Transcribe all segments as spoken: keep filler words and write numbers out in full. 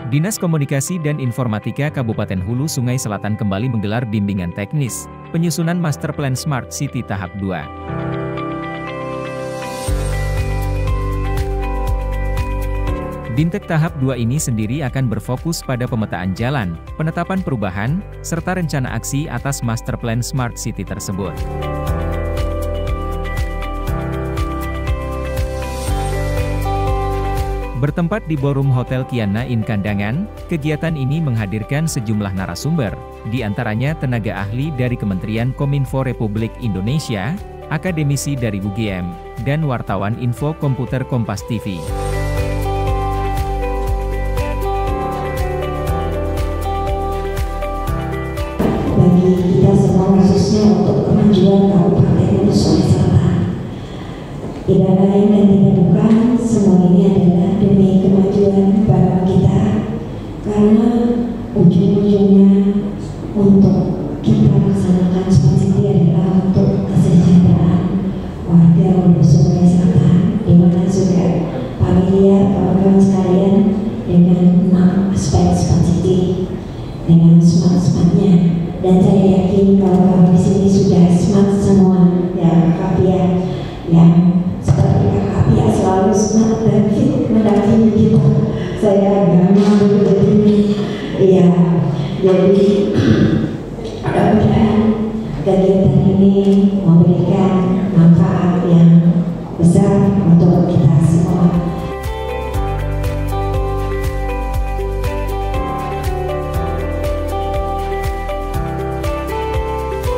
Dinas Komunikasi dan Informatika Kabupaten Hulu Sungai Selatan kembali menggelar bimbingan teknis, penyusunan Master Plan Smart City Tahap dua. Bintek tahap dua ini sendiri akan berfokus pada pemetaan jalan, penetapan perubahan, serta rencana aksi atas Master Plan Smart City tersebut. Bertempat di Ballroom Hotel Kiana Inn Kandangan, kegiatan ini menghadirkan sejumlah narasumber, di antaranya tenaga ahli dari Kementerian Kominfo Republik Indonesia, akademisi dari U G M, dan wartawan info komputer Kompas T V. Bagi kita semua, khususnya untuk kemajuan Kabupaten Hulu Sungai Selatan, tidak lain dan tidak bukan, semua ini adalah demi kemajuan bangsa kita, karena ujung-ujungnya untuk kita laksanakan smart city adalah untuk kesejahteraan warga Hulu Sungai Selatan, di mana sudah familiar kawan-kawan sekalian dengan enam aspek smart city dengan smart-smartnya. Dan saya yakin kawan-kawan di sini sudah smart semua, ya kakak Pia, yang seperti kakak Pia selalu smart dan fit mendampingi kita. Saya agak malu jadi, ya, jadi mudah-mudahan kegiatan ini memberikan manfaat yang besar untuk kita semua.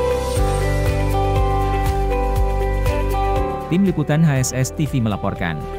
Tim Liputan H S S T V melaporkan.